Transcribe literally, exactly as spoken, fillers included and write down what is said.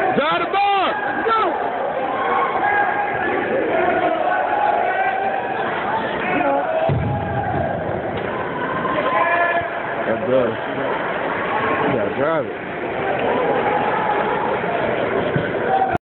Drive the ball! Let's go! That's good. You gotta drive it.